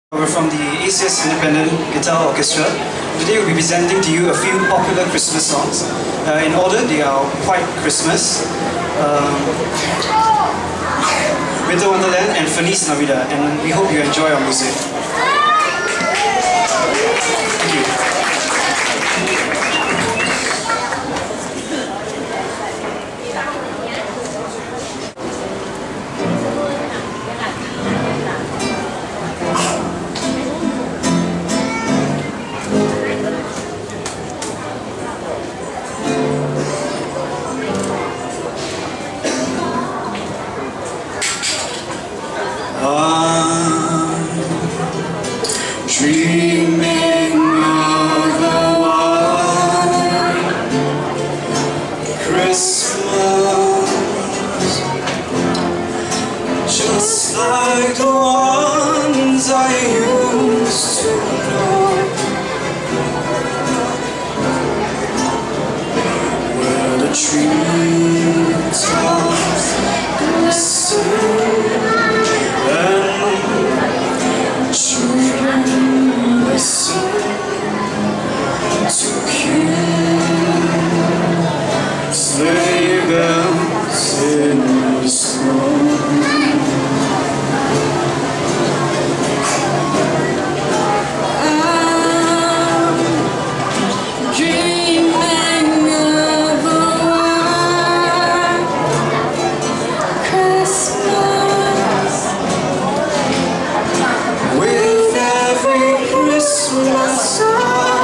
We're from the ACS Independent Guitar Orchestra. Today we'll be presenting to you a few popular Christmas songs. In order, they are White Christmas, Winter Wonderland and Feliz Navidad, and we hope you enjoy our music. Thank you. Dreaming of a white Christmas, just like the ones I used to know, where the treetops glisten and children listen to cute sleigh bells in the snow. I'm dreaming of a white Christmas. With every Christmas